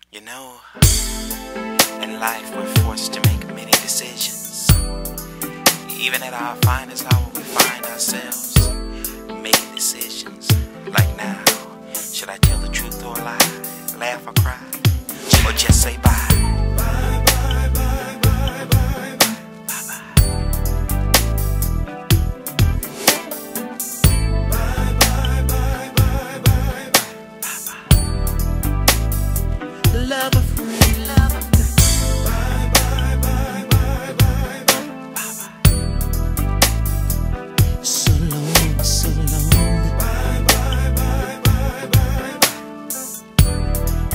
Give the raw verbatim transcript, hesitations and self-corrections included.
You know, in life we're forced to make many decisions. Even at our finest hour we find ourselves making decisions.